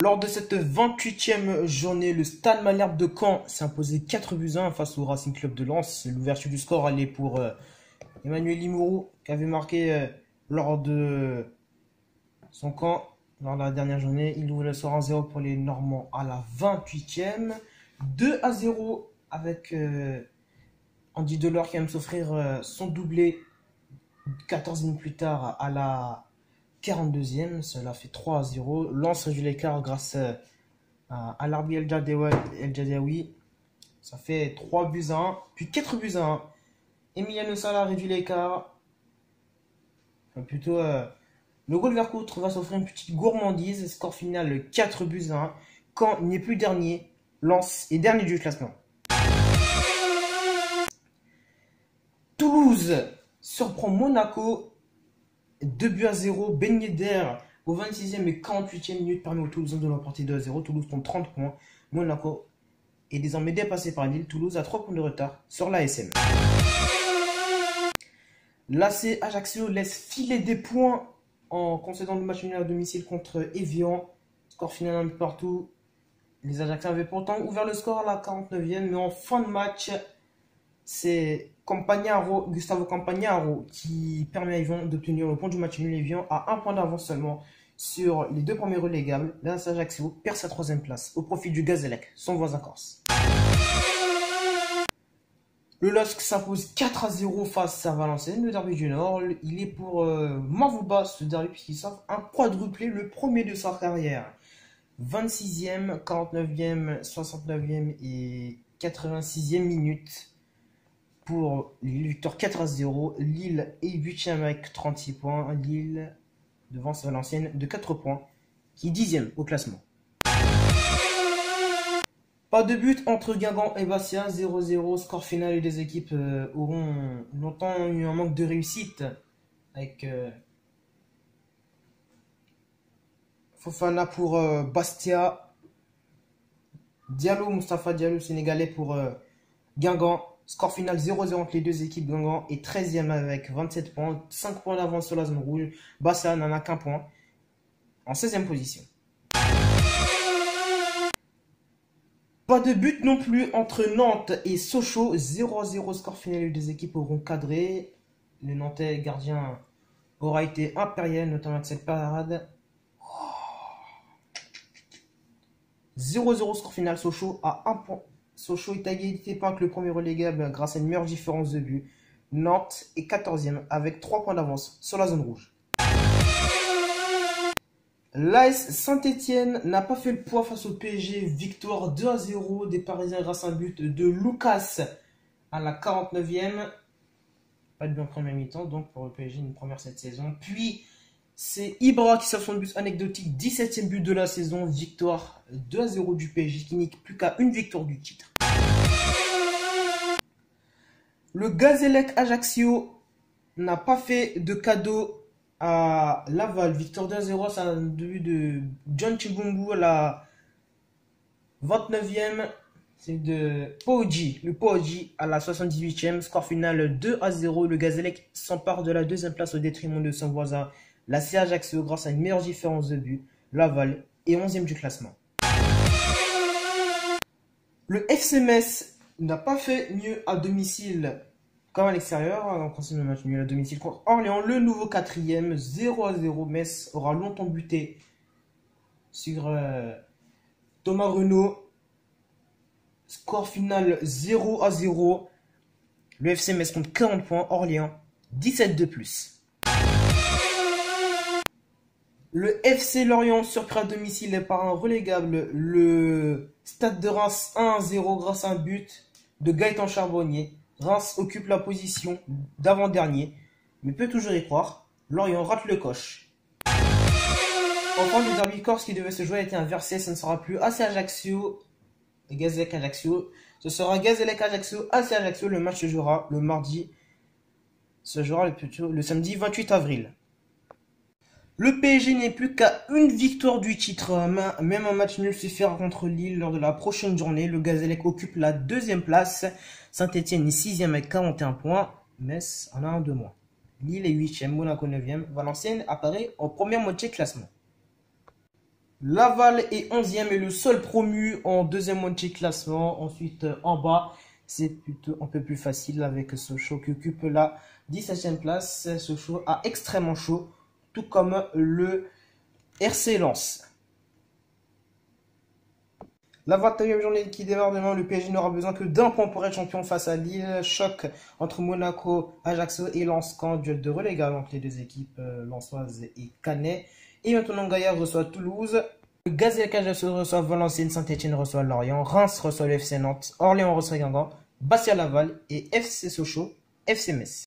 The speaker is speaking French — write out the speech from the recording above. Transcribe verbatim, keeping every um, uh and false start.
Lors de cette vingt-huitième journée, le Stade Malherbe de Caen s'est imposé quatre buts à un face au Racing Club de Lens. L'ouverture du score allait pour euh, Emmanuel Limuru, qui avait marqué euh, lors de son camp lors de la dernière journée. Il ouvre le score un zéro pour les Normands à la vingt-huitième. deux à zéro avec euh, Andy Delors qui aime s'offrir euh, son doublé quatorze minutes plus tard à la quarante-deuxième. Cela fait trois à zéro. Lens réduit l'écart grâce euh, à, à l'Arbi El Jadaoui. Ça fait trois buts à un, puis quatre buts à un. Emiliano Sala réduit l'écart. Enfin, plutôt, euh, le goal Vercoutre va s'offrir une petite gourmandise. Score final quatre buts à un. Caen n'est plus dernier. Lens est dernier du classement. Toulouse surprend Monaco. deux buts à zéro. Ben Yedder au vingt-sixième et quarante-huitième minute permet aux Toulousains de l'emporter deux à zéro. Toulouse compte trente points. Monaco est désormais dépassé par Lille. Toulouse a trois points de retard sur l'A S M. L'A C Ajaccio laisse filer des points en concédant le match nul à domicile contre Evian. Score final un peu partout. Les Ajacciens avaient pourtant ouvert le score à la quarante-neuvième, mais en fin de match, c'est Campagnaro, Gustavo Campagnaro qui permet à Evian d'obtenir le point du match nul. Evian a un point d'avance seulement sur les deux premiers relégables. L'A C Ajaccio perd sa troisième place au profit du Gazélec, son voisin corse. Le L O S C s'impose quatre à zéro face à Valenciennes, le derby du Nord. Il est pour euh, Mavouba ce derby puisqu'il s'offre un quadruplé, le premier de sa carrière. vingt-sixième, quarante-neuvième, soixante-neuvième et quatre-vingt-sixième minute pour Lille. Victoire quatre à zéro. Lille est huitième avec trente-six points. Lille devance Valenciennes de quatre points, qui est dixième au classement. Pas de but entre Guingamp et Bastia, zéro zéro. Score final et les équipes euh, auront longtemps eu un manque de réussite avec euh, Fofana pour euh, Bastia, Diallo, Moustapha Diallo, sénégalais pour euh, Guingamp. Score final zéro zéro entre les deux équipes. Guingamp est treizième avec vingt-sept points, cinq points d'avance sur la zone rouge. Bastia n'en a qu'un point, en seizième position. Pas de but non plus entre Nantes et Sochaux, zéro à zéro. Score final, les deux équipes auront cadré. Le Nantais gardien aura été impérial, notamment avec cette parade. zéro zéro score final, Sochaux à un point. Sochaux est à égalité avec le premier relégable grâce à une meilleure différence de but. Nantes est quatorzième avec trois points d'avance sur la zone rouge. L'A S Saint-Etienne n'a pas fait le poids face au P S G. Victoire deux à zéro des Parisiens grâce à un but de Lucas à la quarante-neuvième. Pas de but en première mi-temps, donc pour le P S G, une première cette saison. Puis c'est Ibra qui sort son but anecdotique, dix-septième but de la saison. Victoire deux à zéro du P S G qui n'est plus qu'à une victoire du titre. Le Gazélec Ajaccio n'a pas fait de cadeau à Laval. Victoire deux à zéro, c'est un but de John Chibumbu à la vingt-neuvième. C'est de Poji, le Poji à la soixante-dix-huitième. Score final deux à zéro. Le Gazélec s'empare de la deuxième place au détriment de son voisin, l'A C Ajaccio, grâce à une meilleure différence de but. Laval est onzième du classement. Le F C Metz n'a pas fait mieux à domicile qu'à l'extérieur. On continue le match nul à domicile contre Orléans. Le nouveau quatrième, zéro à zéro. Metz aura longtemps buté sur euh, Thomas Renaud. Score final zéro à zéro. Le F C Metz compte quarante points. Orléans, dix-sept de plus. Le F C Lorient surpris à domicile par un relégable, le Stade de Reims un à zéro grâce à un but de Gaëtan Charbonnier. Reims occupe la position d'avant-dernier, mais peut toujours y croire. Lorient rate le coche. Enfin, le derby corse qui devait se jouer a été inversé. Ce ne sera plus A C Ajaccio et Gazélec Ajaccio. Ce sera Gazélec Ajaccio, A C Ajaccio. Le match se jouera le mardi. Se jouera le, le samedi vingt-huit avril. Le P S G n'est plus qu'à une victoire du titre. Même un match nul suffira contre Lille lors de la prochaine journée. Le Gazélec occupe la deuxième place. Saint-Etienne est sixième avec quarante et un points. Metz en a un de moins. Lille est huitième, Monaco neuvième. Valenciennes apparaît en première moitié de classement. Laval est onzième et le seul promu en deuxième moitié de classement. Ensuite, euh, en bas, c'est plutôt un peu plus facile avec Sochaux qui occupe la dix-septième place. Sochaux a extrêmement chaud, tout comme le R C Lens. La vingt-neuvième journée qui démarre demain, le P S G n'aura besoin que d'un point pour être champion face à Lille. Choc entre Monaco, Ajaccio et Lens, camp duel de relégation entre les deux équipes euh, lensoises et Canet. Et maintenant, Gaillard reçoit Toulouse. Le Gazelle Ajaccio reçoit Valenciennes, Saint-Etienne reçoit Lorient, Reims reçoit le F C Nantes, Orléans reçoit Guingamp, Bastia Laval et F C Sochaux, F C Metz.